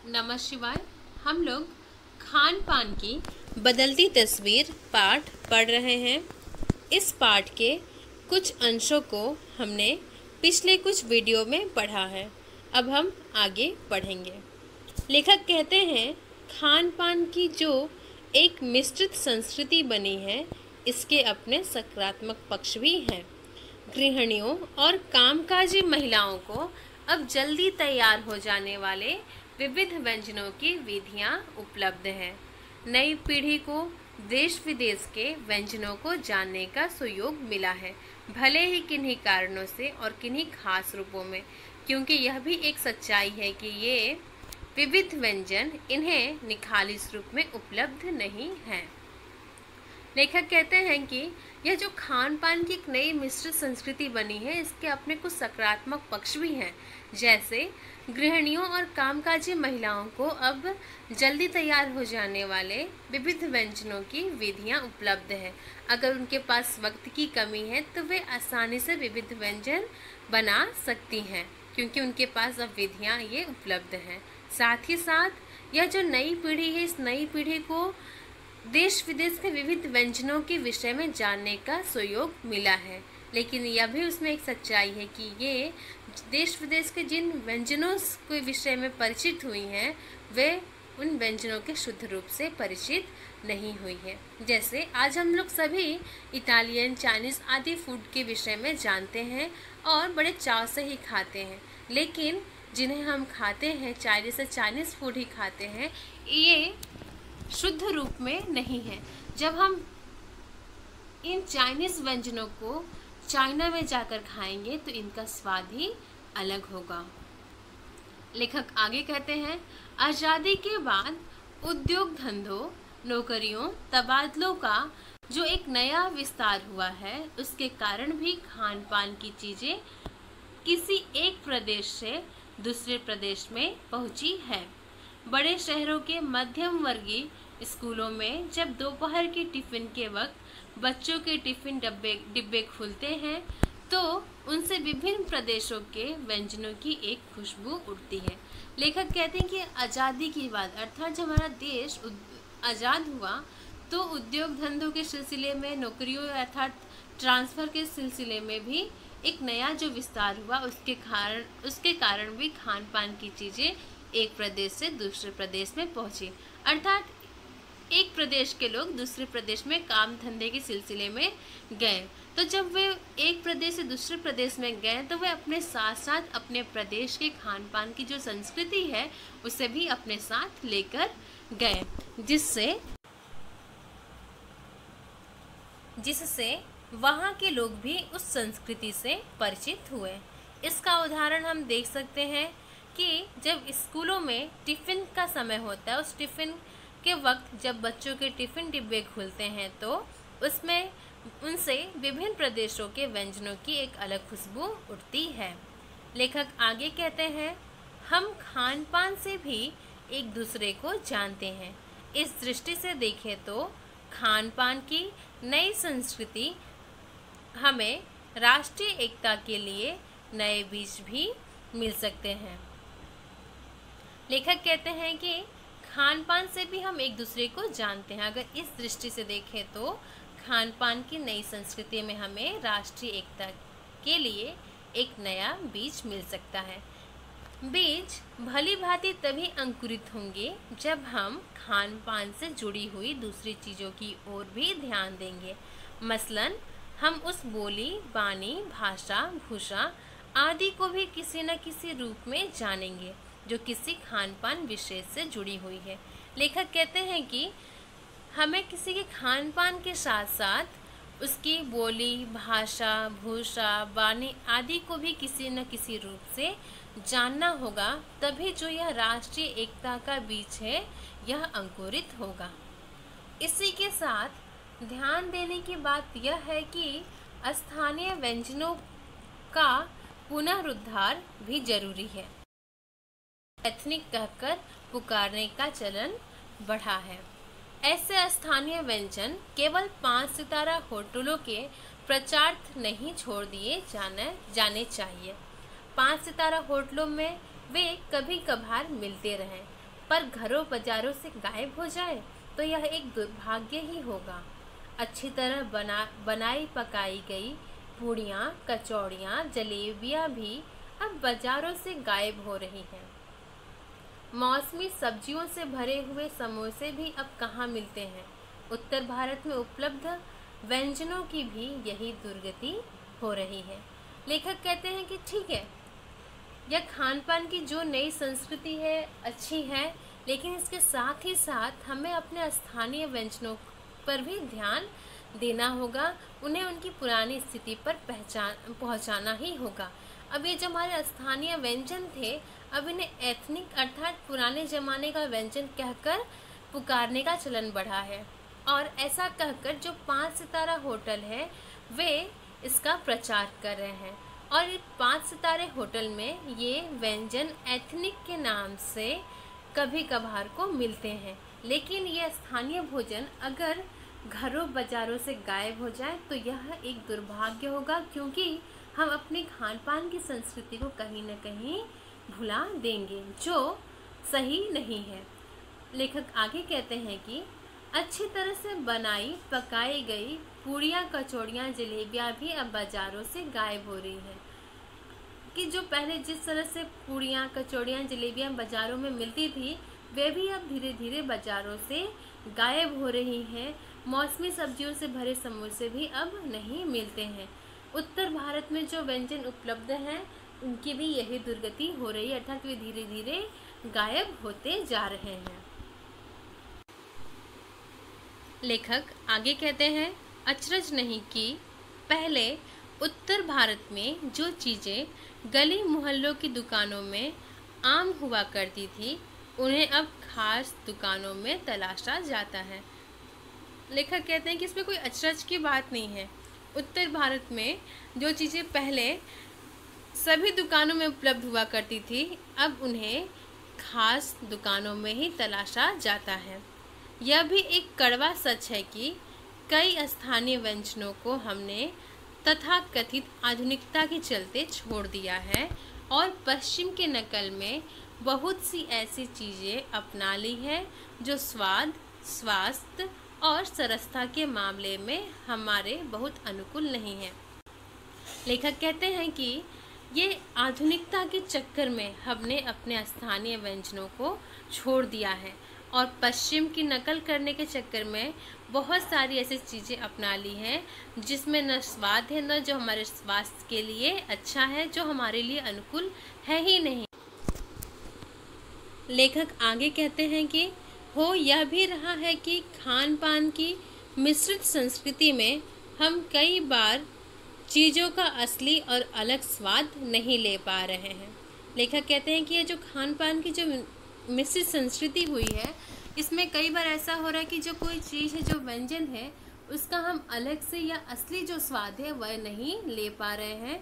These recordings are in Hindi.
नमः शिवाय। हम लोग खान पान की बदलती तस्वीर पाठ पढ़ रहे हैं। इस पाठ के कुछ अंशों को हमने पिछले कुछ वीडियो में पढ़ा है। अब हम आगे पढ़ेंगे। लेखक कहते हैं, खान पान की जो एक मिश्रित संस्कृति बनी है, इसके अपने सकारात्मक पक्ष भी हैं। गृहिणियों और कामकाजी महिलाओं को अब जल्दी तैयार हो जाने वाले विविध व्यंजनों की विधियां उपलब्ध हैं। नई पीढ़ी को देश विदेश के व्यंजनों को जानने का सुयोग मिला है, भले ही किन्हीं कारणों से और किन्हीं खास रूपों में, क्योंकि यह भी एक सच्चाई है कि ये विविध व्यंजन इन्हें निखालिस रूप में उपलब्ध नहीं हैं। लेखक कहते हैं कि यह जो खान पान की एक नई मिश्रित संस्कृति बनी है, इसके अपने कुछ सकारात्मक पक्ष भी हैं। जैसे गृहिणियों और कामकाजी महिलाओं को अब जल्दी तैयार हो जाने वाले विविध व्यंजनों की विधियां उपलब्ध है। अगर उनके पास वक्त की कमी है तो वे आसानी से विविध व्यंजन बना सकती हैं, क्योंकि उनके पास अब विधियां ये उपलब्ध हैं। साथ ही साथ यह जो नई पीढ़ी है, इस नई पीढ़ी को देश विदेश के विविध व्यंजनों के विषय में जानने का सुयोग मिला है। लेकिन यह भी उसमें एक सच्चाई है कि ये देश विदेश के जिन व्यंजनों के विषय में परिचित हुई हैं, वे उन व्यंजनों के शुद्ध रूप से परिचित नहीं हुई है। जैसे आज हम लोग सभी इटालियन, चाइनीज़ आदि फूड के विषय में जानते हैं और बड़े चाव से ही खाते हैं, लेकिन जिन्हें हम खाते हैं चाइनीज़ से चाइनीज़ फूड ही खाते हैं, ये शुद्ध रूप में नहीं है। जब हम इन चाइनीज़ व्यंजनों को चाइना में जाकर खाएंगे तो इनका स्वाद ही अलग होगा। लेखक आगे कहते हैं, आज़ादी के बाद उद्योग धंधों, नौकरियों, तबादलों का जो एक नया विस्तार हुआ है, उसके कारण भी खान पान की चीज़ें किसी एक प्रदेश से दूसरे प्रदेश में पहुंची है। बड़े शहरों के मध्यम वर्गीय स्कूलों में जब दोपहर की टिफ़िन के वक्त बच्चों के टिफ़िन डिब्बे खुलते हैं तो उनसे विभिन्न प्रदेशों के व्यंजनों की एक खुशबू उड़ती है। लेखक कहते हैं कि आज़ादी की बात, अर्थात जब हमारा देश आज़ाद हुआ तो उद्योग धंधों के सिलसिले में, नौकरियों अर्थात ट्रांसफ़र के सिलसिले में भी एक नया जो विस्तार हुआ, उसके कारण भी खान पान की चीज़ें एक प्रदेश से दूसरे प्रदेश में पहुंची। अर्थात एक प्रदेश के लोग दूसरे प्रदेश में काम धंधे के सिलसिले में गए, तो जब वे एक प्रदेश से दूसरे प्रदेश में गए तो वे अपने साथ साथ अपने प्रदेश के खान पान की जो संस्कृति है उसे भी अपने साथ लेकर गए, जिससे वहाँ के लोग भी उस संस्कृति से परिचित हुए। इसका उदाहरण हम देख सकते हैं कि जब स्कूलों में टिफ़िन का समय होता है, उस टिफ़िन के वक्त जब बच्चों के टिफ़िन डिब्बे खुलते हैं तो उसमें उनसे विभिन्न प्रदेशों के व्यंजनों की एक अलग खुशबू उठती है। लेखक आगे कहते हैं, हम खान पान से भी एक दूसरे को जानते हैं। इस दृष्टि से देखें तो खान पान की नई संस्कृति हमें राष्ट्रीय एकता के लिए नए बीज भी मिल सकते हैं। लेखक कहते हैं कि खान पान से भी हम एक दूसरे को जानते हैं। अगर इस दृष्टि से देखें तो खान पान की नई संस्कृति में हमें राष्ट्रीय एकता के लिए एक नया बीज मिल सकता है। बीज भली भांति तभी अंकुरित होंगे जब हम खान पान से जुड़ी हुई दूसरी चीज़ों की ओर भी ध्यान देंगे। मसलन हम उस बोली, बानी, भाषा, भूषा आदि को भी किसी न किसी रूप में जानेंगे जो किसी खान पान विशेष से जुड़ी हुई है। लेखक कहते हैं कि हमें किसी के खान पान के साथ साथ उसकी बोली, भाषा, भूषा, वाणी आदि को भी किसी न किसी रूप से जानना होगा, तभी जो यह राष्ट्रीय एकता का बीज है यह अंकुरित होगा। इसी के साथ ध्यान देने की बात यह है कि स्थानीय व्यंजनों का पुनरुद्धार भी जरूरी है। एथनिक कहकर पुकारने का चलन बढ़ा है। ऐसे स्थानीय व्यंजन केवल 5 सितारा होटलों के प्रचारार्थ नहीं छोड़ दिए जाने चाहिए। 5 सितारा होटलों में वे कभी कभार मिलते रहें, पर घरों बाजारों से गायब हो जाए तो यह एक दुर्भाग्य ही होगा। अच्छी तरह बनाई पकाई गई पूड़ियाँ, कचौड़ियाँ, जलेबियाँ भी अब बाजारों से गायब हो रही हैं। मौसमी सब्जियों से भरे हुए समोसे भी अब कहाँ मिलते हैं। उत्तर भारत में उपलब्ध व्यंजनों की भी यही दुर्गति हो रही है। लेखक कहते हैं कि ठीक है, यह खान पान की जो नई संस्कृति है अच्छी है, लेकिन इसके साथ ही साथ हमें अपने स्थानीय व्यंजनों पर भी ध्यान देना होगा, उन्हें उनकी पुरानी स्थिति पर पहुंचाना ही होगा। अब ये जो हमारे स्थानीय व्यंजन थे, अब इन्हें एथनिक अर्थात पुराने ज़माने का व्यंजन कहकर पुकारने का चलन बढ़ा है, और ऐसा कहकर जो 5 सितारा होटल है वे इसका प्रचार कर रहे हैं। और 5 सितारे होटल में ये व्यंजन एथनिक के नाम से कभी कभार को मिलते हैं, लेकिन यह स्थानीय भोजन अगर घरों बाजारों से गायब हो जाए तो यह एक दुर्भाग्य होगा, क्योंकि हम अपने खान पान की संस्कृति को कहीं न कहीं भुला देंगे, जो सही नहीं है। लेखक आगे कहते हैं कि अच्छी तरह से बनाई पकाई गई पूड़ियाँ, कचौड़ियाँ, जलेबियाँ भी अब बाज़ारों से गायब हो रही हैं। कि जो पहले जिस तरह से पूड़ियाँ, कचौड़ियाँ, जलेबियाँ बाज़ारों में मिलती थी, वे भी अब धीरे धीरे बाज़ारों से गायब हो रही हैं। मौसमी सब्जियों से भरे समोसे भी अब नहीं मिलते हैं। उत्तर भारत में जो व्यंजन उपलब्ध हैं उनकी भी यही दुर्गति हो रही है, अर्थात वे धीरे धीरे गायब होते जा रहे हैं। लेखक आगे कहते हैं, अचरज नहीं कि पहले उत्तर भारत में जो चीज़ें गली मोहल्लों की दुकानों में आम हुआ करती थी, उन्हें अब खास दुकानों में तलाशा जाता है। लेखक कहते हैं कि इसमें कोई अचरज की बात नहीं है। उत्तर भारत में जो चीज़ें पहले सभी दुकानों में उपलब्ध हुआ करती थी, अब उन्हें खास दुकानों में ही तलाशा जाता है। यह भी एक कड़वा सच है कि कई स्थानीय व्यंजनों को हमने तथाकथित आधुनिकता के चलते छोड़ दिया है और पश्चिम के नकल में बहुत सी ऐसी चीज़ें अपना ली है जो स्वाद, स्वास्थ्य और सरसता के मामले में हमारे बहुत अनुकूल नहीं है। लेखक कहते हैं कि ये आधुनिकता के चक्कर में हमने अपने स्थानीय व्यंजनों को छोड़ दिया है और पश्चिम की नकल करने के चक्कर में बहुत सारी ऐसी चीज़ें अपना ली हैं जिसमें न स्वाद है, न जो हमारे स्वास्थ्य के लिए अच्छा है, जो हमारे लिए अनुकूल है ही नहीं। लेखक आगे कहते हैं कि हो यह भी रहा है कि खान पान की मिश्रित संस्कृति में हम कई बार चीज़ों का असली और अलग स्वाद नहीं ले पा रहे हैं। लेखक कहते हैं कि ये जो खान पान की जो मिश्रित संस्कृति हुई है, इसमें कई बार ऐसा हो रहा है कि जो कोई चीज़ है, जो व्यंजन है, उसका हम अलग से या असली जो स्वाद है वह नहीं ले पा रहे हैं।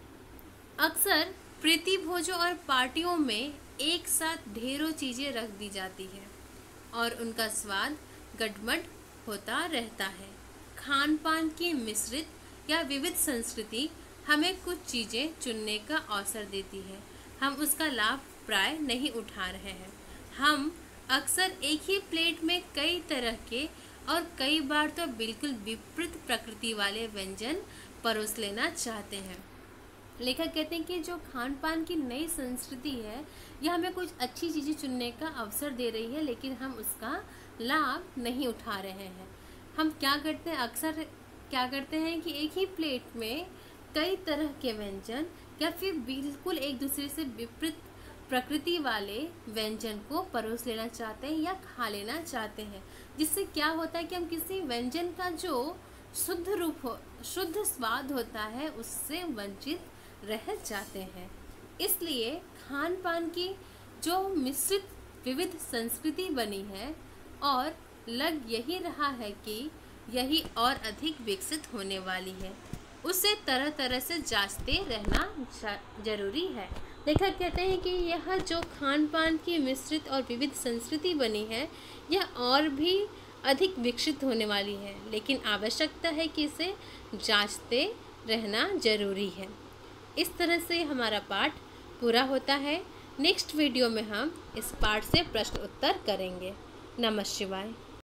अक्सर प्रीति भोजों और पार्टियों में एक साथ ढेरों चीज़ें रख दी जाती है और उनका स्वाद गडमड होता रहता है। खान पान की मिश्रित या विविध संस्कृति हमें कुछ चीज़ें चुनने का अवसर देती है, हम उसका लाभ प्राय नहीं उठा रहे हैं। हम अक्सर एक ही प्लेट में कई तरह के और कई बार तो बिल्कुल विपरीत प्रकृति वाले व्यंजन परोस लेना चाहते हैं। लेखक कहते हैं कि जो खान पान की नई संस्कृति है, यह हमें कुछ अच्छी चीज़ें चुनने का अवसर दे रही है, लेकिन हम उसका लाभ नहीं उठा रहे हैं। हम क्या करते हैं, अक्सर क्या करते हैं कि एक ही प्लेट में कई तरह के व्यंजन या फिर बिल्कुल एक दूसरे से विपरीत प्रकृति वाले व्यंजन को परोस लेना चाहते हैं या खा लेना चाहते हैं, जिससे क्या होता है कि हम किसी व्यंजन का जो शुद्ध रूप हो, शुद्ध स्वाद होता है, उससे वंचित रह जाते हैं। इसलिए खान पान की जो मिश्रित विविध संस्कृति बनी है, और लग यही रहा है कि यही और अधिक विकसित होने वाली है, उसे तरह तरह से जांचते रहना जरूरी है। लेखक कहते हैं कि यह जो खान पान की मिश्रित और विविध संस्कृति बनी है, यह और भी अधिक विकसित होने वाली है, लेकिन आवश्यकता है कि इसे जांचते रहना जरूरी है। इस तरह से हमारा पाठ पूरा होता है। नेक्स्ट वीडियो में हम इस पाठ से प्रश्न उत्तर करेंगे। नमः शिवाय।